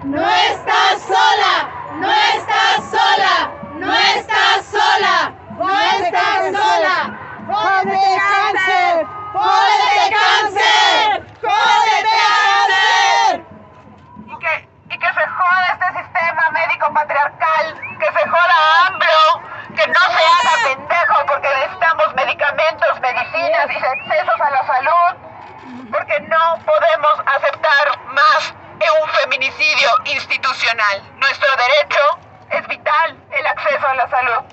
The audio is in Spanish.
No estás sola, no estás sola, no estás sola, no estás sola. ¡Jódete cáncer! ¡Jódete cáncer! ¡Jódete cáncer! Y que se joda este sistema médico patriarcal, que se joda AMLO, que no se haga pendejo porque necesitamos medicamentos, medicinas y accesos a la salud, porque no podemos aceptar más un feminicidio institucional. Nuestro derecho es vital, el acceso a la salud.